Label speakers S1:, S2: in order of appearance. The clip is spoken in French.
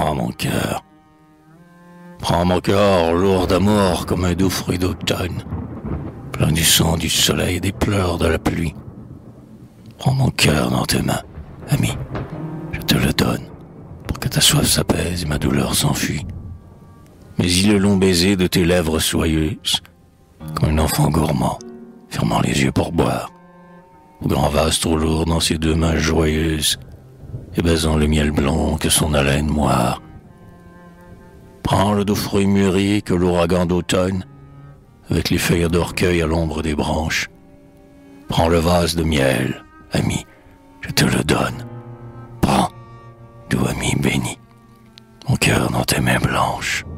S1: Prends mon cœur. Prends mon cœur lourd d'amour comme un doux fruit d'automne, plein du sang du soleil et des pleurs de la pluie. Prends mon cœur dans tes mains, ami, je te le donne, pour que ta soif s'apaise et ma douleur s'enfuit. Mais il est le long baiser de tes lèvres soyeuses, comme un enfant gourmand, fermant les yeux pour boire, au grand vase trop lourd dans ses deux mains joyeuses, et baisant le miel blond que son haleine moire. Prends le doux fruit mûri que l'ouragan d'automne, avec les feuilles d'orgueil à l'ombre des branches. Prends le vase de miel, ami, je te le donne. Prends, doux ami béni, mon cœur dans tes mains blanches.